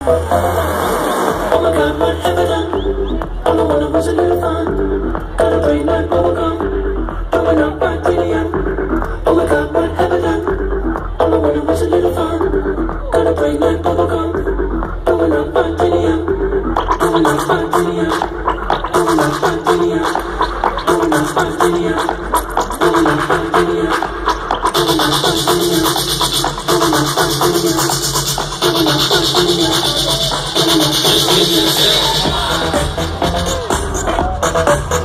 Oh my God, what have I done? All I wanted was a little fun. Got a brain like bubblegum, throwing up my cranium. Oh my God, what have I done? All I wanted was a little fun. Got a brain like bubblegum, throwing up my cranium. Throwing up my cranium. Throwing up my cranium. Throwing up my cranium. Throwing up my cranium. Throwing up my cranium. Throwing up my cranium. Throwing up my cranium. Throwing up my cranium.